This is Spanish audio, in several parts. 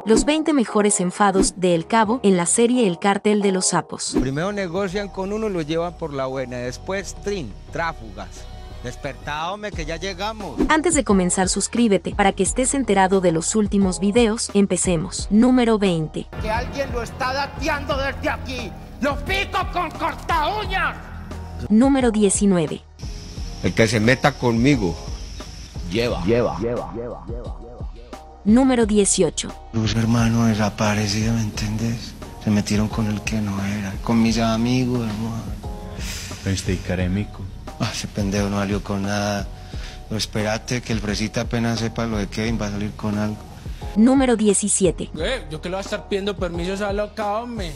Los 20 mejores enfados de El Cabo en la serie El Cártel de los Sapos. Primero negocian con uno y lo llevan por la buena, después tráfugas. Despertá, hombre, que ya llegamos. Antes de comenzar, suscríbete para que estés enterado de los últimos videos. Empecemos. Número 20. Que alguien lo está dateando desde aquí. ¡Lo pico con corta uñas! Número 19. El que se meta conmigo, lleva. Número 18. Los hermanos desaparecidos, ¿me entendés? Se metieron con el que no era, con mis amigos, hermano. Este carémico. Ese pendejo no salió con nada. Pero espérate que el fresita apenas sepa lo de Kevin va a salir con algo. Número 17. Yo que le voy a estar pidiendo permiso a esa loca, hombre.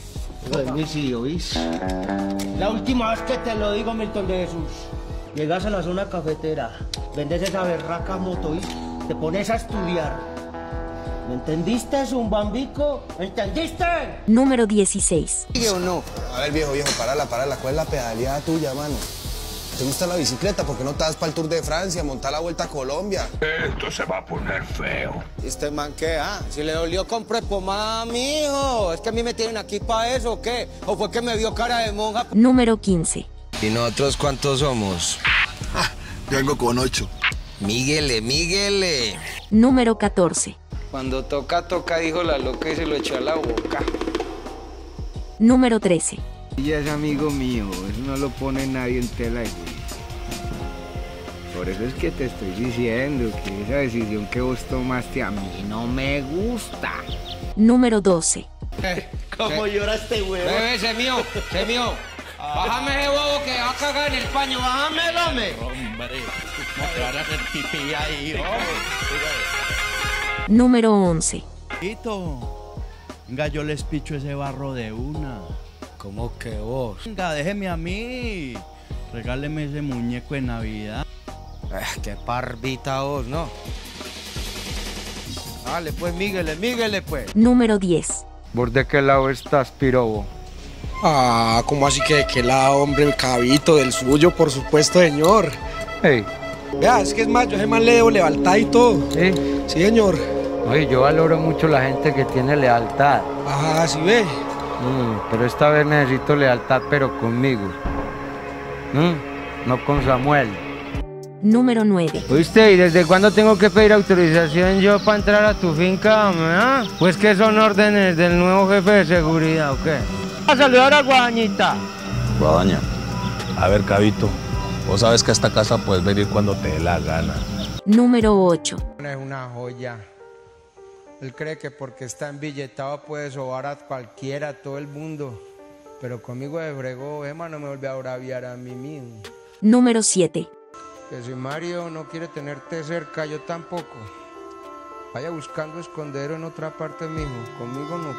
La última vez que te lo digo, Milton de Jesús. Llegas a la zona cafetera, vendes esa berraca moto y te pones a estudiar. ¿Me entendiste, Zumbambico? ¿Me entendiste? Número 16. ¿Sigue o no? A ver, viejo, parala. ¿Cuál es la pedaleada tuya, mano? ¿Te gusta la bicicleta? ¿Por qué no te das para el Tour de Francia, montar la Vuelta a Colombia? Esto se va a poner feo. ¿Este man qué? Si le dolió, compré pomada, mijo. ¿Es que a mí me tienen aquí para eso o qué? ¿O fue que me vio cara de monja? Número 15. ¿Y nosotros cuántos somos? Vengo con 8. Míguele. Número 14. Cuando toca, dijo la loca y se lo echó a la boca. Número 13. Ella es amigo mío, eso no lo pone nadie en tela de juicio. Por eso es que te estoy diciendo que esa decisión que vos tomaste a mí no me gusta. Número 12. ¿Cómo llora este huevo? Bebé, ese mío. Bájame ese bobo que va a cagar en el paño, bájame, dame. Hombre, ¿cómo te van a hacer pipí ahí, Número 11. Venga, yo les picho ese barro de una. ¿Cómo que vos? Venga, déjeme a mí. Regáleme ese muñeco de Navidad. Qué parvita vos, ¿no? Dale, pues, míguele, pues. Número 10. ¿Vos de qué lado estás, pirobo? ¿Cómo así que de qué lado, hombre? El cabito, del suyo, por supuesto, señor. Hey. Vea, es que es más, yo ese man le debo lealtad y todo. ¿Sí? Sí, señor. Oye, yo valoro mucho la gente que tiene lealtad. Sí ve. Pero esta vez necesito lealtad, pero conmigo. No con Samuel. Número 9. ¿Oíste? ¿Y desde cuándo tengo que pedir autorización yo para entrar a tu finca, hombre? Pues que son órdenes del nuevo jefe de seguridad, ¿o qué? A saludar a Guadañita. Guadaña, a ver, Cabito, vos sabes que a esta casa puedes venir cuando te dé la gana. Número 8. Es una joya. Él cree que porque está embilletado puede sobar a cualquiera, a todo el mundo. Pero conmigo de fregó, Emma no me vuelve a braviar a mí mismo. Número 7. Que si Mario no quiere tenerte cerca, yo tampoco. Vaya buscando escondero en otra parte, mijo. Conmigo no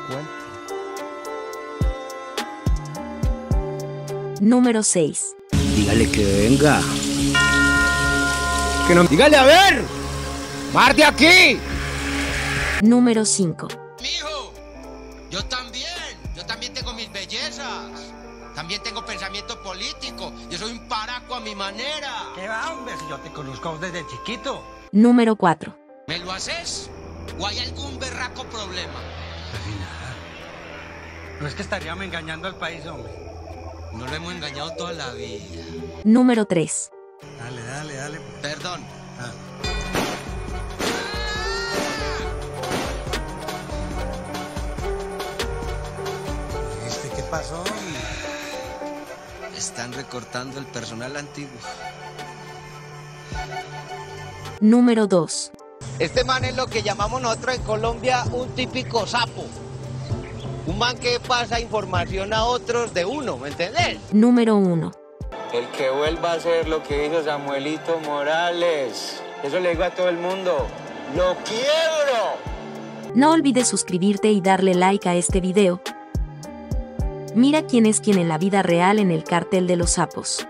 cuente. Número 6. Dígale que venga. Que no... Dígale, a ver. ¡Mar de aquí! Número 5. Mijo, yo también tengo mis bellezas. También tengo pensamiento político. Yo soy un paraco a mi manera. ¿Qué va, hombre? Si yo te conozco desde chiquito. Número 4. ¿Me lo haces? ¿O hay algún berraco problema? Nada. No es que estaríamos engañando al país, hombre. No lo hemos engañado toda la vida. Número 3. Dale. Perdón. ¿Qué pasó? Están recortando el personal antiguo. Número 2. Este man es lo que llamamos nosotros en Colombia un típico sapo. Un man que pasa información a otros de uno, ¿me entendés? Número 1. El que vuelva a hacer lo que hizo Samuelito Morales. Eso le digo a todo el mundo. ¡Lo quiebro! No olvides suscribirte y darle like a este video. Mira quién es quién en la vida real en El Cártel de los Sapos.